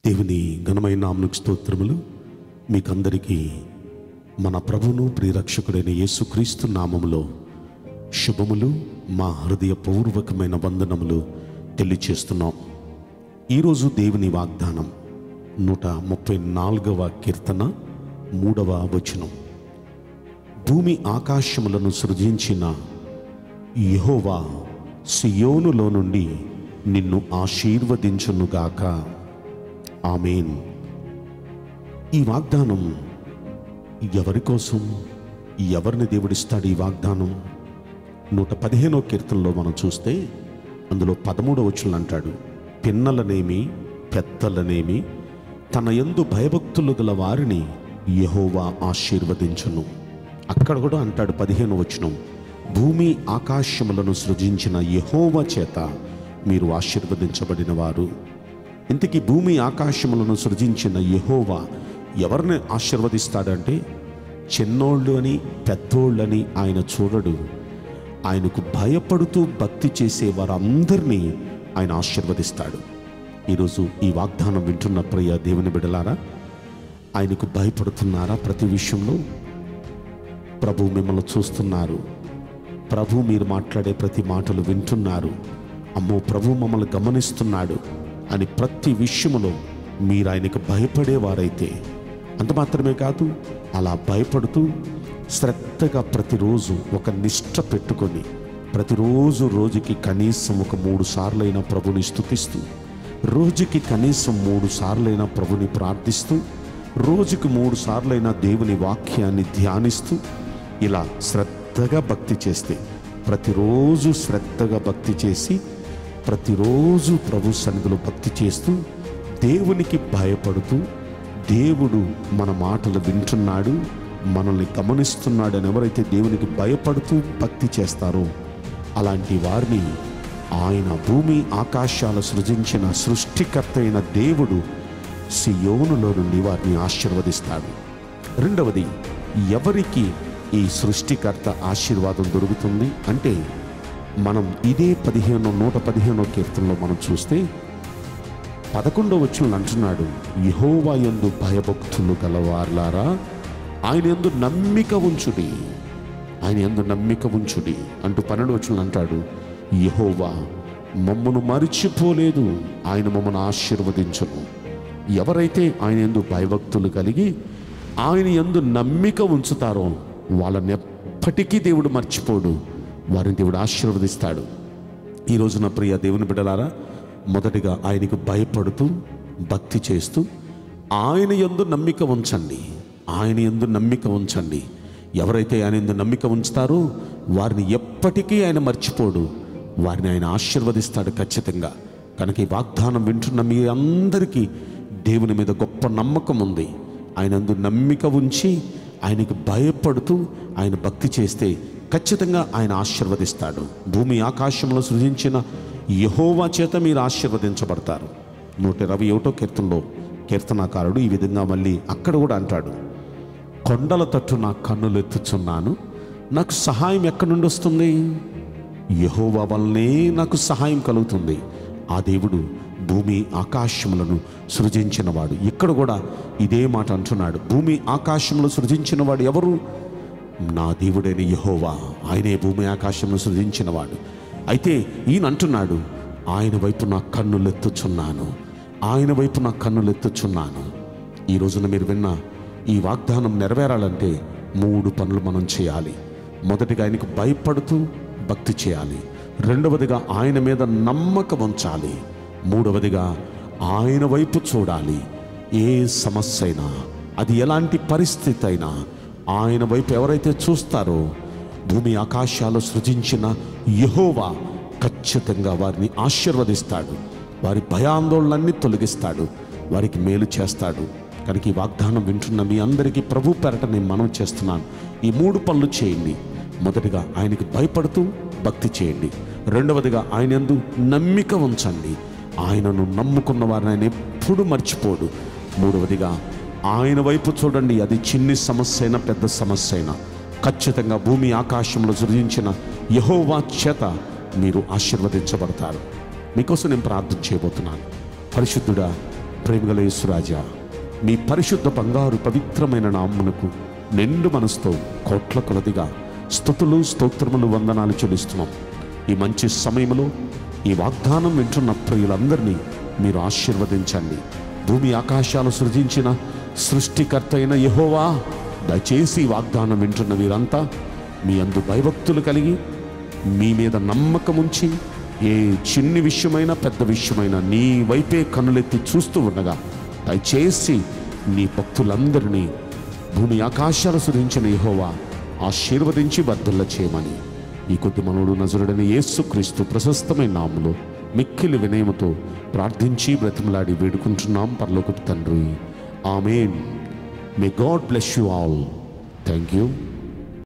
దేవుని ఘనమైన నామమునకు స్తోత్రములు. మీకందరికీ మన ప్రభువును ప్రియరక్షకుడైన యేసుక్రీస్తు నామములో శుభములు, మా హృదయపూర్వకమైన వందనములు తెలియచేస్తున్నాం. ఈరోజు దేవుని వాగ్దానం 134వ కీర్తన 3వ వచనం. భూమి ఆకాశములను సృజించిన యెహోవా సియోనులో నుండి నిన్ను ఆశీర్వదించునుగాక. ఆమేన్. ఈ వాగ్దానం ఎవరి కోసం, ఎవరిని దేవుడిస్తాడు? ఈ వాగ్దానం 115వ కీర్తనలో మనం చూస్తే అందులో 13వ వచనం అంటాడు, పిన్నలనేమి పెద్దలనేమి తన యందు భయభక్తులు గల వారిని యెహోవా ఆశీర్వదించును. అక్కడ కూడా అంటాడు 15వ వచనం, భూమి ఆకాశములను సృజించిన యెహోవా చేత మీరు ఆశీర్వదించబడిన వారు. ఇంతకీ భూమి ఆకాశములను సృజించిన యెహోవా ఎవరిని ఆశీర్వదిస్తాడంటే, చిన్నోళ్ళు అని పెద్దోళ్ళని ఆయన చూడడు. ఆయనకు భయపడుతూ భక్తి చేసే వారందరినీ ఆయన ఆశీర్వదిస్తాడు. ఈరోజు ఈ వాగ్దానం వింటున్న ప్రియ దేవుని బిడ్డలారా, ఆయనకు భయపడుతున్నారా? ప్రతి విషయంలో ప్రభు మిమ్మల్ని చూస్తున్నారు. ప్రభు మీరు మాట్లాడే ప్రతి మాటలు వింటున్నారు. అమ్మో, ప్రభు మమ్మల్ని గమనిస్తున్నాడు అని ప్రతి విషయములో మీరు ఆయనకు భయపడేవారైతే, అంత మాత్రమే కాదు, అలా భయపడుతూ శ్రద్ధగా ప్రతిరోజు ఒక నిష్ఠ పెట్టుకొని ప్రతిరోజు రోజుకి కనీసం ఒక 3 సార్లైనా ప్రభుని స్తుతిస్తూ, రోజుకి కనీసం 3 సార్లైనా ప్రభుని ప్రార్థిస్తూ, రోజుకి 3 సార్లైనా దేవుని వాక్యాన్ని ధ్యానిస్తూ, ఇలా శ్రద్ధగా భక్తి చేస్తే, ప్రతిరోజు శ్రద్ధగా భక్తి చేసి ప్రతిరోజు ప్రభు సన్నిధిలో భక్తి చేస్తూ, దేవునికి భయపడుతూ, దేవుడు మన మాటలు వింటున్నాడు, మనల్ని గమనిస్తున్నాడు అని ఎవరైతే దేవునికి భయపడుతూ భక్తి చేస్తారో అలాంటి వారిని ఆయన భూమి ఆకాశాలు సృజించిన సృష్టికర్త అయిన దేవుడు సియోనులో నుండి వారిని ఆశీర్వదిస్తాడు. రెండవది, ఎవరికి ఈ సృష్టికర్త ఆశీర్వాదం దొరుకుతుంది అంటే, మనం ఇదే 115వ కీర్తనలో మనం చూస్తే 11వ వచనం అంటున్నాడు, యెహోవా యందు భయభక్తులు గలవార్లారా ఆయన యందు నమ్మిక ఉంచుడి, ఆయన యందు నమ్మిక ఉంచుడి అంటూ 12వ వచనం అంటాడు, యెహోవా మమ్మను మరిచిపోలేదు, ఆయన మమ్మను ఆశీర్వదించును. ఎవరైతే ఆయన యందు భయభక్తులు కలిగి ఆయన యందు నమ్మిక ఉంచుతారో వాళ్ళని ఎప్పటికీ దేవుడు మర్చిపోడు, వారిని దేవుడు ఆశీర్వదిస్తాడు. ఈ రోజున ప్రియ దేవుని బిడ్డలారా, మొదటిగా ఆయనకు భయపడుతూ భక్తి చేస్తూ ఆయన యందు నమ్మిక ఉంచండి, ఆయన యందు నమ్మిక ఉంచండి. ఎవరైతే ఆయన యందు నమ్మిక ఉంచుతారో వారిని ఎప్పటికీ ఆయన మర్చిపోడు, వారిని ఆయన ఆశీర్వదిస్తాడు ఖచ్చితంగా. కనుక ఈ వాగ్దానం వింటున్న మీ అందరికీ దేవుని మీద గొప్ప నమ్మకం ఉంది. ఆయన యందు నమ్మిక ఉంచి ఆయనకు భయపడుతూ ఆయన భక్తి చేస్తే ఖచ్చితంగా ఆయన ఆశీర్వదిస్తాడు. భూమి ఆకాశంలో సృజించిన యెహోవా చేత మీరు ఆశీర్వదించబడతారు. 121వ కీర్తనలో కీర్తనాకారుడు ఈ విధంగా మళ్ళీ అక్కడ కూడా అంటాడు, కొండల తట్టు నా కన్నులు ఎత్తుచున్నాను, నాకు సహాయం ఎక్కడి నుండి వస్తుంది? యెహోవా వల్లనే నాకు సహాయం కలుగుతుంది. ఆ దేవుడు భూమి ఆకాశములను సృజించినవాడు. ఇక్కడ కూడా ఇదే మాట అంటున్నాడు, భూమి ఆకాశములు సృజించిన వాడు ఎవరు? నా దేవుడైన యెహోవా, ఆయనే భూమి ఆకాశమును సృజించినవాడు. అయితే ఈయన అంటున్నాడు, ఆయన వైపు నా కన్నులెత్తుచున్నాను, ఆయన వైపు నా కన్నులెత్తుచున్నాను. ఈ రోజున మీరు విన్న ఈ వాగ్దానం నెరవేరాలంటే 3 పనులు మనం చేయాలి. మొదటిగా ఆయనకు భయపడుతూ భక్తి చేయాలి. రెండవదిగా ఆయన మీద నమ్మకం ఉంచాలి. మూడవదిగా ఆయన వైపు చూడాలి. ఏ సమస్య అయినా, అది ఎలాంటి పరిస్థితి అయినా ఆయన వైపు ఎవరైతే చూస్తారో భూమి ఆకాశాలు సృజించిన యెహోవా ఖచ్చితంగా వారిని ఆశీర్వదిస్తాడు, వారి భయాందోళనలన్నీ తొలగిస్తాడు, వారికి మేలు చేస్తాడు. కనుక ఈ వాగ్దానం వింటున్న మీ అందరికీ ప్రభు పేరట నేను మనవి చేస్తున్నాను, ఈ 3 పనులు చేయండి. మొదటిగా ఆయనకి భయపడుతూ భక్తి చేయండి. రెండవదిగా ఆయన యందు నమ్మిక ఉంచండి, ఆయనను నమ్ముకున్న వారిని ఆయన ఎప్పుడు మర్చిపోడు. మూడవదిగా ఆయన వైపు చూడండి, అది చిన్ని సమస్య అయినా పెద్ద సమస్య అయినా ఖచ్చితంగా భూమి ఆకాశంలో సృజించిన యెహోవా చేత మీరు ఆశీర్వదించబడతారు. మీకోసం నేను ప్రార్థన చేయబోతున్నాను. పరిశుద్ధుడా, ప్రేమగల యేసురాజా, మీ పరిశుద్ధ బంగారు పవిత్రమైన నామమునకు నిండు మనసుతో కోట్ల కొలదిగా స్తుతులు, స్తోత్రములు, వందనాలు చెల్లిస్తున్నాం. ఈ మంచి సమయంలో ఈ వాగ్దానం వింటున్న ప్రియులందరినీ మీరు ఆశీర్వదించండి. భూమి ఆకాశాలు సృజించిన సృష్టికర్త అయిన యెహోవా, దయచేసి ఈ వాగ్దానం వింటున్న వీరంతా మీ అందు భయభక్తులు కలిగి మీ మీద నమ్మకం ఉంచి ఏ చిన్ని విషయమైనా పెద్ద విషయమైనా నీ వైపే కన్నులెత్తి చూస్తూ ఉండగా దయచేసి నీ భక్తులందరినీ భూమి ఆకాశాలు సృజించిన యెహోవా ఆశీర్వదించి వర్ధిల్ల చేయమని ఈ కొద్ది మనవుడు నజరుడైన యేసుక్రీస్తు ప్రశస్తమైన నామములో మిక్కిలి వినయముతో ప్రార్థించి బ్రతిమలాడి వేడుకుంటున్నాం పరలోకపు తండ్రి. ఆమేన్. May God bless you all. Thank you.